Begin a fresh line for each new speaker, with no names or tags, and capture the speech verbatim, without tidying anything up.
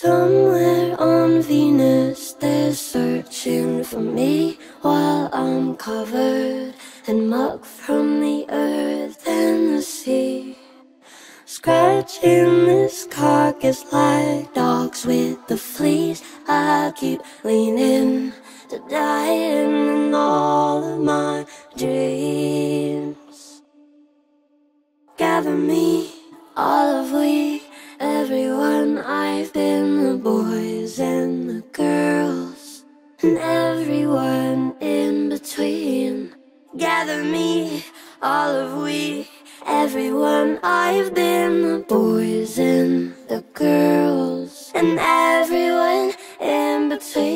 Somewhere on Venus they're searching for me, while I'm covered in muck from the earth and the sea. Scratching this carcass like dogs with the fleas. I keep leaning to dying in all of my dreams. Gather me, all of we, everyone. I've been the boys and the girls, and everyone in between. Gather me, all of we, everyone. I've been the boys and the girls, and everyone in between.